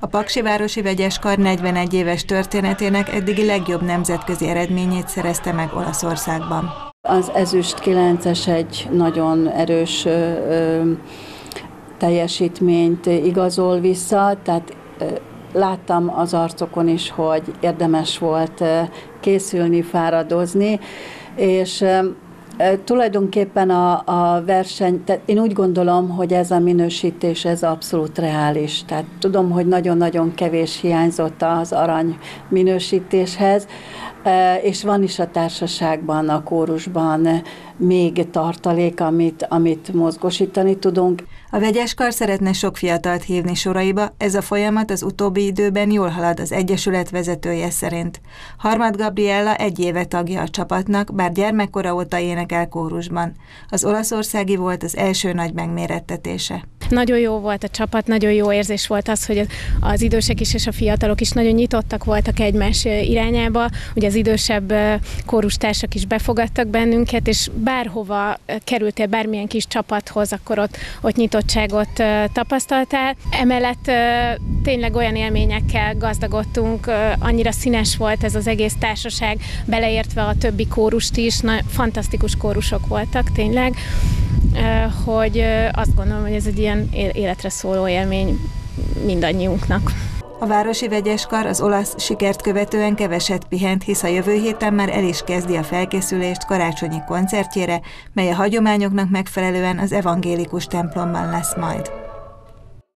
A Paksivárosi Vegyeskar 41 éves történetének eddigi legjobb nemzetközi eredményét szerezte meg Olaszországban. Az ezüst 9-es egy nagyon erős teljesítményt igazol vissza, tehát láttam az arcokon is, hogy érdemes volt készülni, fáradozni, és tulajdonképpen a verseny, tehát én úgy gondolom, hogy ez a minősítés, ez abszolút reális. Tehát tudom, hogy nagyon-nagyon kevés hiányzott az arany minősítéshez, és van is a társaságban, a kórusban még tartalék, amit mozgósítani tudunk. A Vegyeskar szeretne sok fiatalt hívni soraiba, ez a folyamat az utóbbi időben jól halad az Egyesület vezetője szerint. Harmad Gabriella 1 éve tagja a csapatnak, bár gyermekkora óta énekel kórusban. Az olaszországi volt az első nagy megmérettetése. Nagyon jó volt a csapat, nagyon jó érzés volt az, hogy az idősek is és a fiatalok is nagyon nyitottak voltak egymás irányába. Ugye az idősebb kórustársak is befogadtak bennünket, és bárhova kerültél, bármilyen kis csapathoz, akkor ott nyitottságot tapasztaltál. Emellett tényleg olyan élményekkel gazdagodtunk, annyira színes volt ez az egész társaság, beleértve a többi kórust is, fantasztikus kórusok voltak tényleg, hogy azt gondolom, hogy ez egy ilyen életre szóló élmény mindannyiunknak. A Városi Vegyeskar az olasz sikert követően keveset pihent, hisz a jövő héten már el is kezdi a felkészülést karácsonyi koncertjére, mely a hagyományoknak megfelelően az evangélikus templomban lesz majd.